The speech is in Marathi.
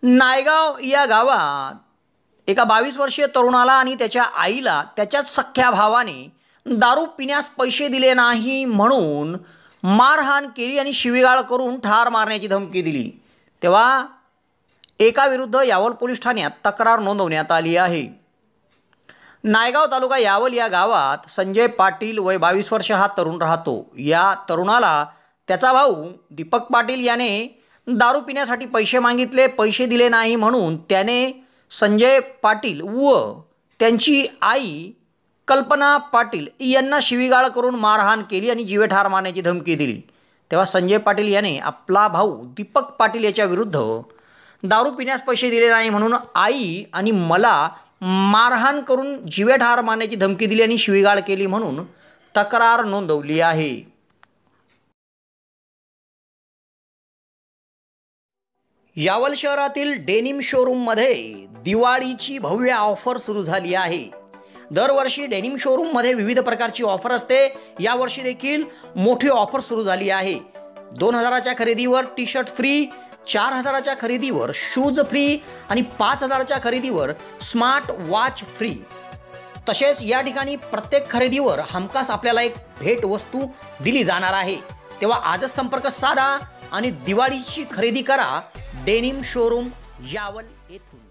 नायगाव या गावात एका 22 वर्षीय तरुणाला आणि त्याच्या आईला त्याच्याच सख्ख्या भावाने दारू पिण्यास पैसे दिले नाही म्हणून मारहाण केली आणि शिवीगाळ करून ठार मारण्याची धमकी दिली। तेव्हा एकाविरुद्ध यावल पोलीस ठाण्यात तक्रार नोंदवण्यात आली आहे। नायगाव तालुका यावल या गावात संजय पाटील वय 22 वर्ष हा तरुण राहतो। या तरुणाला त्याचा भाऊ दीपक पाटील याने दारू पिण्यासाठी पैसे मागितले, पैसे दिले नाही म्हणून त्याने संजय पाटील व त्यांची आई कल्पना पाटील यांना शिवीगाळ करून मारहाण केली आणि जीवेठार मारण्याची धमकी दिली। तेव्हा संजय पाटील याने आपला भाऊ दीपक पाटील याच्या विरुद्ध दारू पिण्यास पैसे दिले नाही म्हणून आई आणि मला मारहाण करून जीवेठार मारण्याची धमकी दिली आणि शिवीगाळ केली म्हणून तक्रार नोंदवली आहे। यावल शहरातील डेनिम शोरूममध्ये दिवाळीची भव्य ऑफर सुरू झाली आहे। दरवर्षी डेनिम शोरूममध्ये विविध प्रकारची ऑफर असते। यावर्षी देखील मोठी ऑफर सुरू झाली आहे। 2000च्या खरेदीवर टी शर्ट फ्री, 4000च्या खरेदीवर शूज फ्री आणि 5000च्या खरेदीवर स्मार्ट वॉच फ्री। तसेच या ठिकाणी प्रत्येक खरेदीवर हमखास आपल्याला एक भेट वस्तू दिली जाणार आहे। तेव्हा आजच संपर्क साधा आणि दिवाळीची खरेदी करा डेनिम शोरूम यावल येथून।